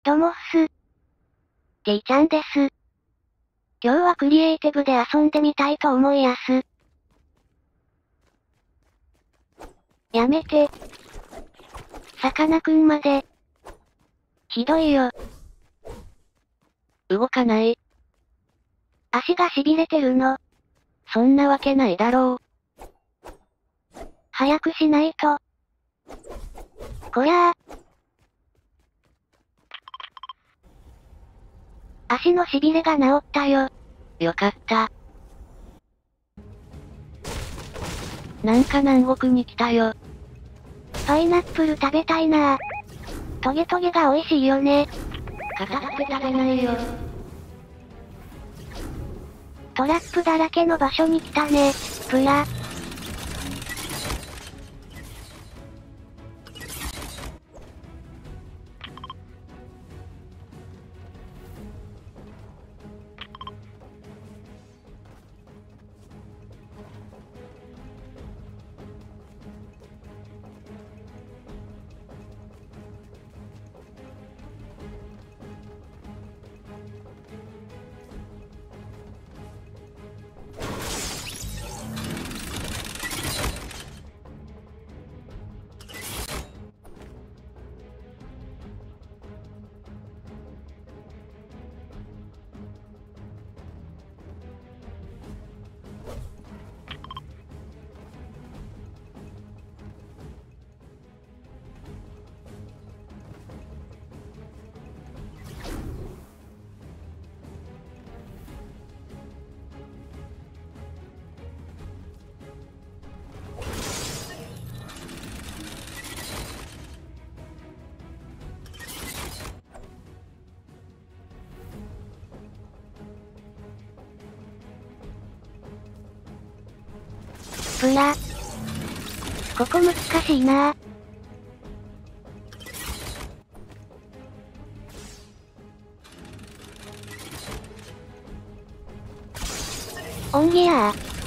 どうもっす。T ちゃんです。今日はクリエイティブで遊んでみたいと思いやす。やめて。さかなクンまで。ひどいよ。 動かない。 足が痺れてるの。 そんなわけないだろう。早くしないと。こりゃあ。足の痺れが治ったよ。 よかった。なんか南国に来たよ。 パイナップル食べたいなぁ。トゲトゲが美味しいよね。 硬くて食べないよ。 トラップだらけの場所に来たね、プラ。プラ。ここ難しいなぁ。オンギアー。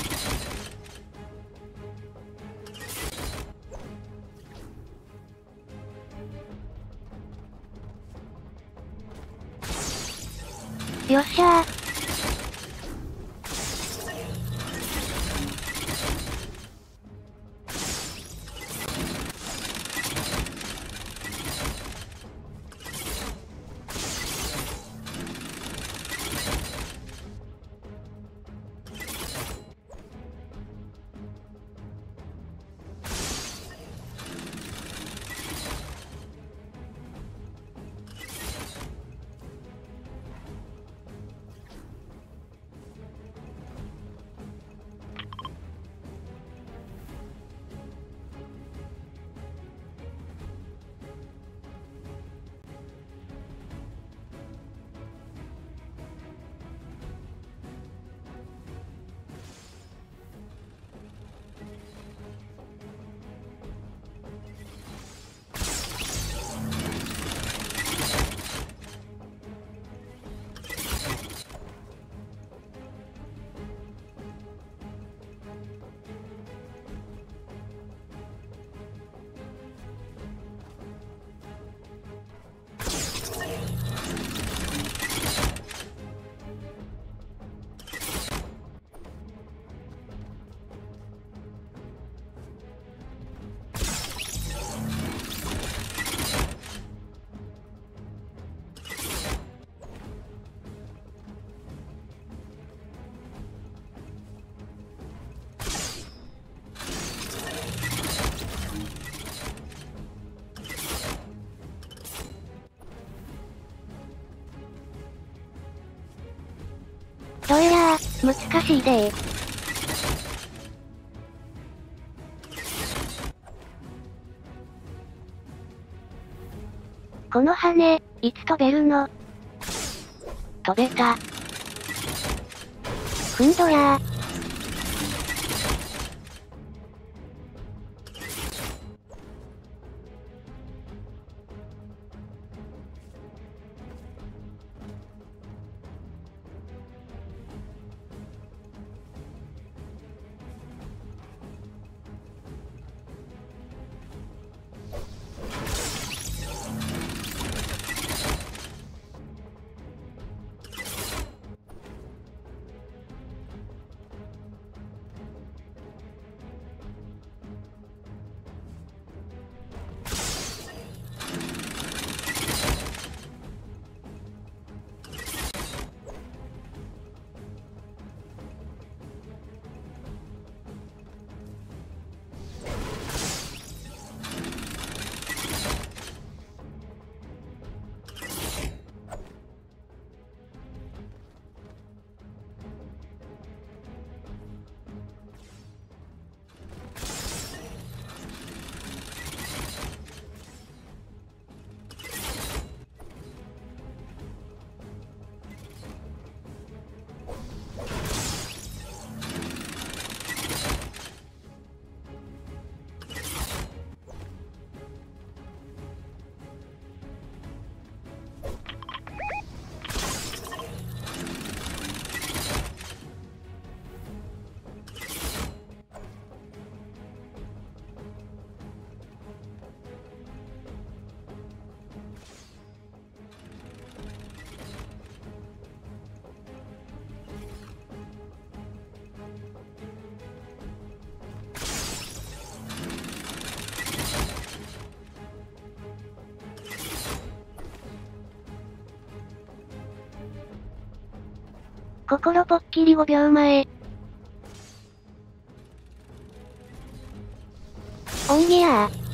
よっしゃー。どえらー、難しいでー。この羽、いつ飛べるの？ 飛べた。 ふんどやー。 心ぽっきり5秒前。おんぎやー。